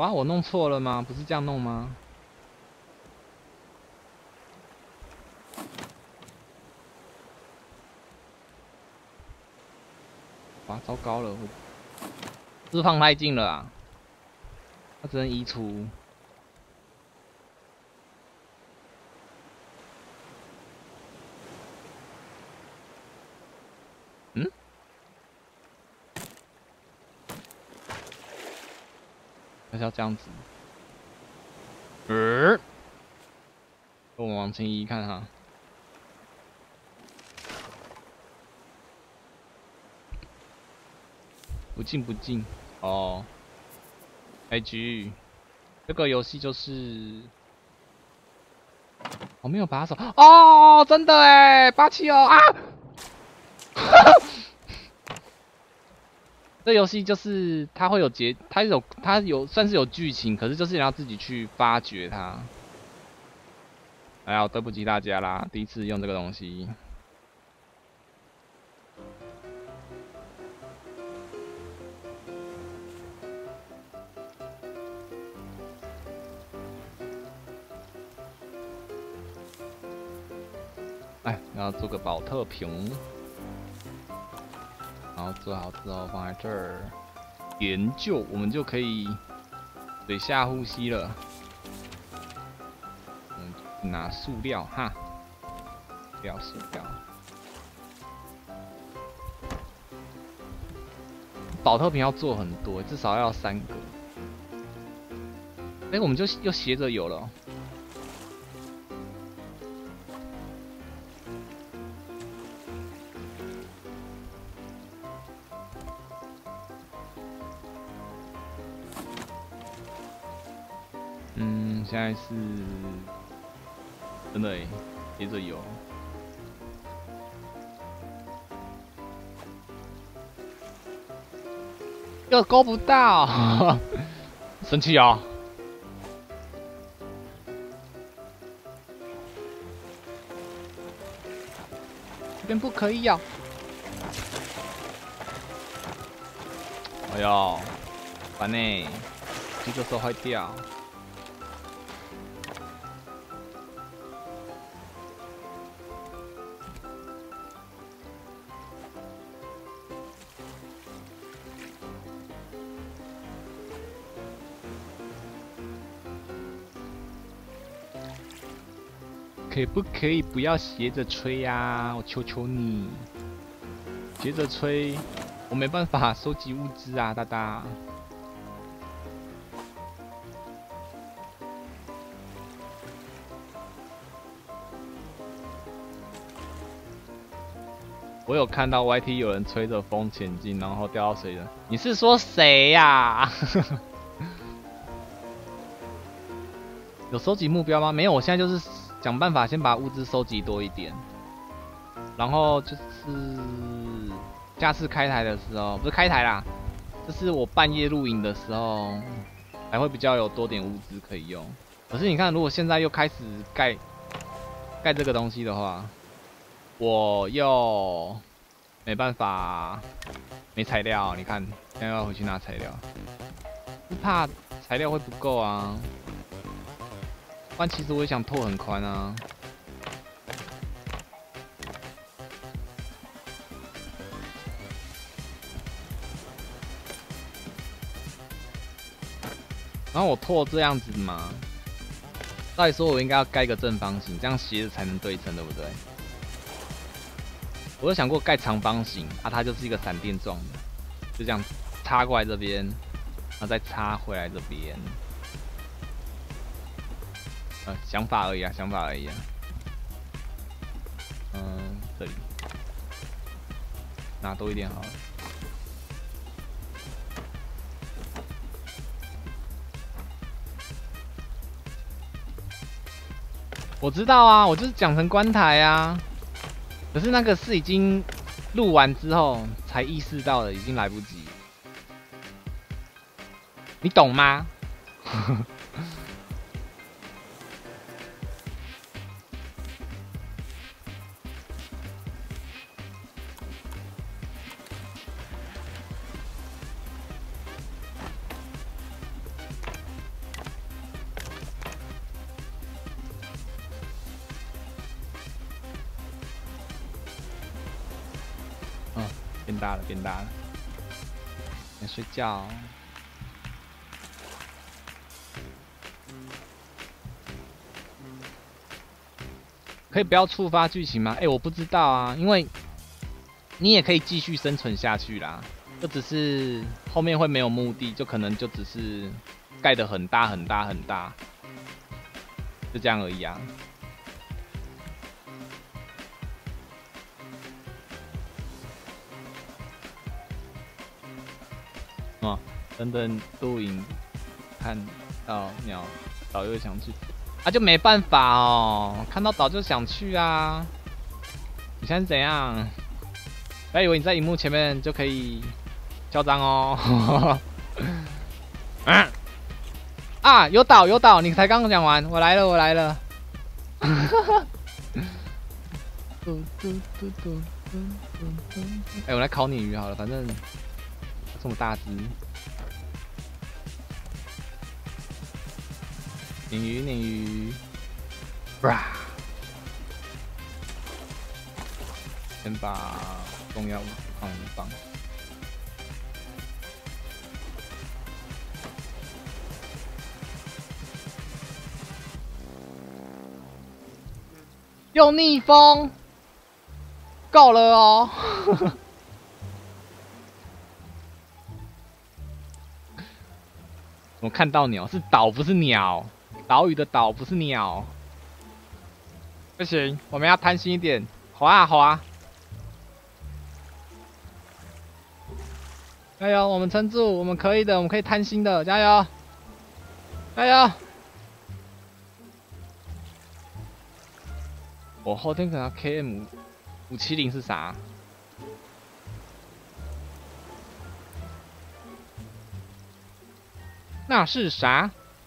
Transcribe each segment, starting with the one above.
哇，我弄错了吗？不是这样弄吗？哇，糟糕了，我是不是放太近了啊？它只能移除。嗯？还是要这样子？我们往前移看哈。不进不进。哦。IG，这个游戏就是我没有把手哦，真的哎，霸气哦啊！这游戏就是它会有它有算是有剧情，可是就是你要自己去发掘它。哎呀，对不起大家啦，第一次用这个东西。哎，然后做个保特瓶，然后做好之后放在这儿研究，我们就可以水下呼吸了。拿塑料哈，塑料。保特瓶要做很多，至少要3个。哎，我们就又斜着有了哦。现在是真的哎，斜着有。又勾不到，生气啊！这边不可以咬。哎呦，烦呢，这个时候坏掉。可不可以不要斜着吹呀？我求求你，斜着吹，我没办法收集物资啊，大大。我有看到 YT 有人吹着风前进，然后掉到水里。你是说谁呀？有收集目标吗？没有，我现在就是想办法先把物资收集多一点，然后就是下次开台的时候，不是开台啦，就是我半夜露营的时候，才会比较有多点物资可以用。可是你看，如果现在又开始盖这个东西的话，我又没办法，没材料。你看，现在要回去拿材料，怕材料会不够啊。不然其实我也想拓很宽啊。然后我拓这样子嘛，照理说我应该要盖个正方形，这样斜着才能对称，对不对？我有想过盖长方形啊，它就是一个闪电状的，就这样插过来这边，然后再插回来这边。想法而已啊，想法而已啊。这里拿多一点好了。我知道啊，我就是讲成关台啊。可是那个是已经录完之后才意识到的，已经来不及。你懂吗？ 大了，变大了。先睡觉。可以不要触发剧情吗？我不知道啊，因为你也可以继续生存下去啦，就只是后面会没有目的，就可能就只是盖得很大很大很大，就这样而已啊。哦，等等录影看到鸟岛又想去，啊就没办法哦，看到岛就想去啊。你现在是怎样？不要以为你在荧幕前面就可以嚣张哦。啊，有岛有岛，你才刚讲完，我来了我来了。我来烤鲶鱼好了，反正这么大只。鲶鱼，先把重要物质放一放。又逆风，够了哦。我看到鸟是岛，不是鸟。岛屿的岛不是鸟。不行，我们要贪心一点，滑啊滑。加油，我们撑住，我们可以的，我们可以贪心的，加油，加油！我后天可能 KM 570是啥？那是啥？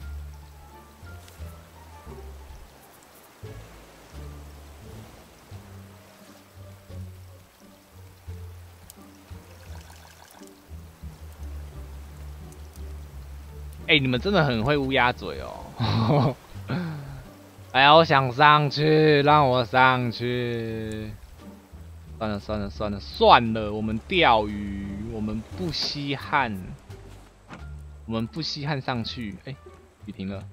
你们真的很会乌鸦嘴哦！哎呀，我想上去，让我上去。算了，我们钓鱼，我们不稀罕，上去。雨停了。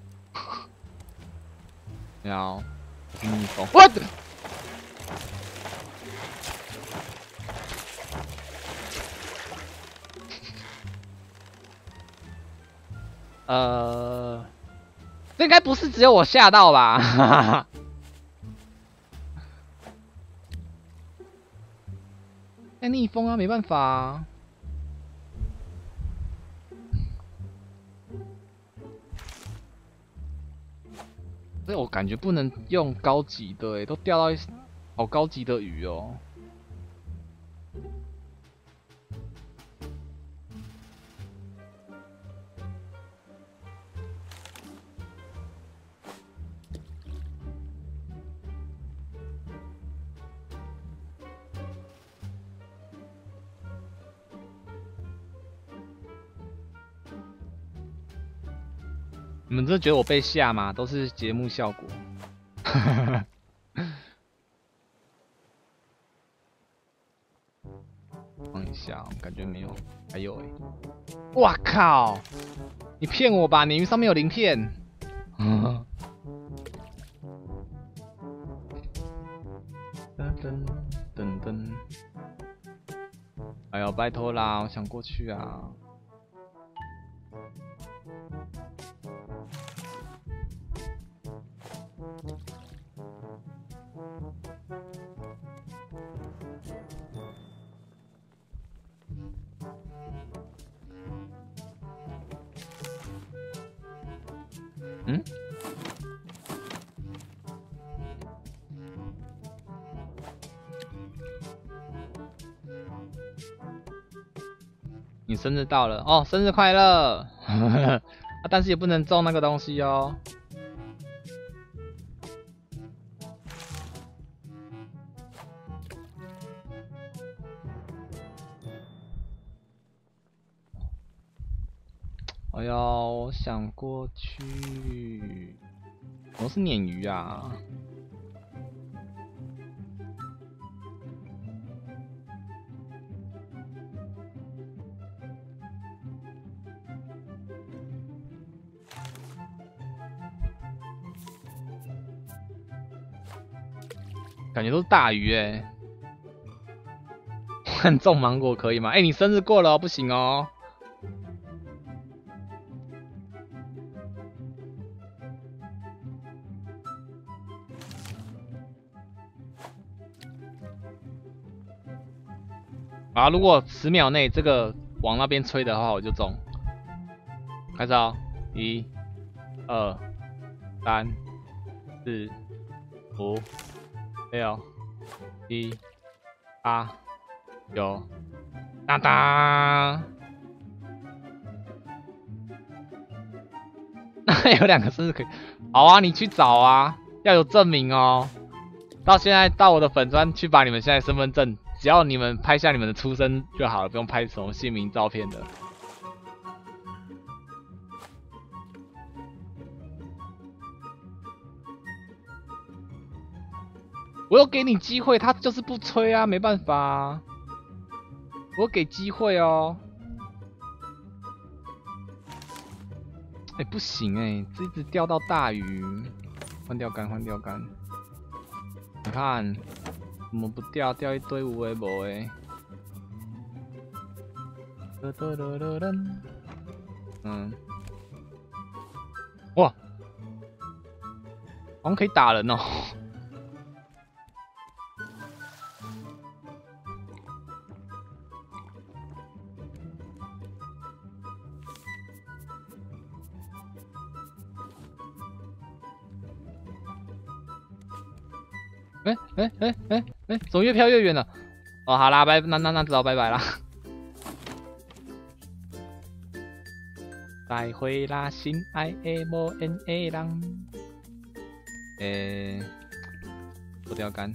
要逆风。What？ 这应该不是只有我吓到吧？逆风啊，没办法啊。所以我感觉不能用高级的，都钓到好高级的鱼哦。你们真的觉得我被吓吗？都是节目效果。放一下，感觉没有。还有哇靠！你骗我吧？鲶鱼上面有鳞片。噔。哎呦，拜托啦，我想过去啊。你生日到了哦，生日快乐！但是也不能种那个东西哦。哎呦，我想过去。我是鲶鱼啊。 感觉都是大鱼哎。换种芒果可以吗？哎，你生日过了哦，不行哦。啊，如果10秒内这个往那边吹的话，我就中。开始哦，1、2、3、4、5、6、7、8、9，当当。那有2个生日可以。好啊，你去找啊，要有证明哦。到现在到我的粉专去把你们现在身份证。只要你们拍下你们的出生就好了，不用拍什么姓名照片的。我有给你机会，他就是不吹啊，没办法啊。我给机会哦。哎，不行哎，这一直钓到大鱼，换钓竿，换钓竿。你看，怎么不钓？钓一堆无为无诶。嗯，哇，好像可以打人哦。怎么越飘越远了？哦，好啦，那只好拜拜啦。再会啦，心爱的无缘的人。不钓竿。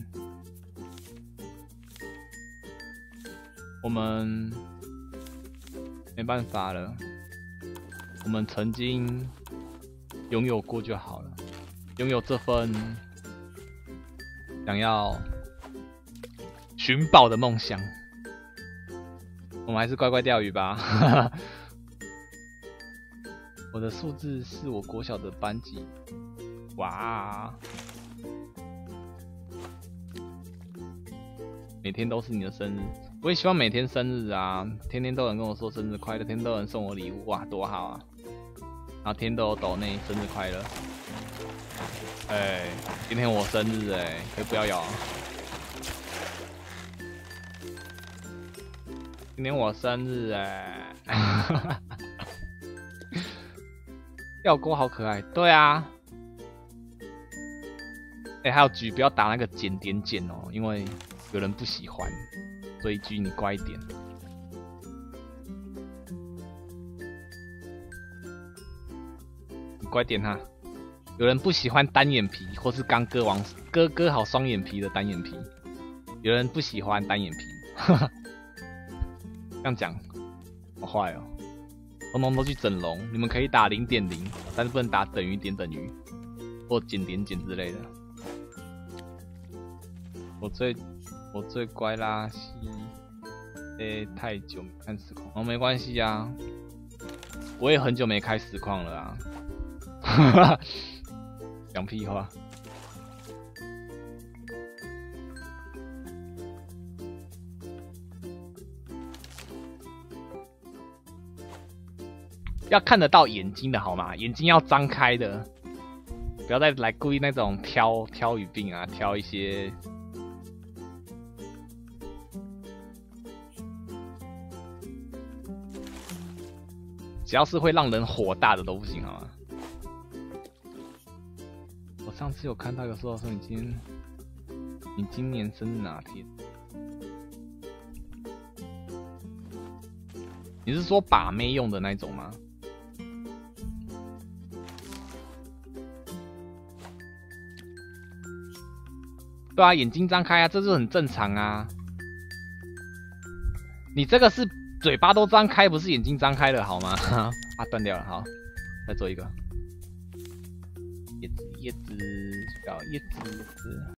我们没办法了，我们曾经拥有过就好了，拥有这份想要寻宝的梦想。我们还是乖乖钓鱼吧。我的数字是我国小的班级。哇！每天都是你的生日，我也希望每天生日啊，天天都有人跟我说生日快乐，天天都有人送我礼物，哇，多好啊！然后天天都有抖内生日快乐。今天我生日可以不要咬啊。今天我生日钓钩好可爱，对啊。还有G不要打那个减点减哦，因为有人不喜欢，所以G你乖一点。你乖点哈。有人不喜欢单眼皮，或是刚割好双眼皮的单眼皮。有人不喜欢单眼皮，这样讲，好坏哦。通通都去整容，你们可以打0.0，但是不能打等于点等于，或减点减之类的。我最乖啦，太久没看实况，哦，没关系啊，我也很久没开实况了啊。讲屁话。要看得到眼睛的好吗？眼睛要张开的，不要再来故意那种挑语病啊，挑一些。只要是会让人火大的都不行，好吗？我上次有看到有说你今年生日哪天？你是说把妹用的那种吗？对啊，眼睛张开啊，这是很正常啊。你这个是嘴巴都张开，不是眼睛张开了好吗？啊，断掉了，好，再做一个。叶子，小叶子。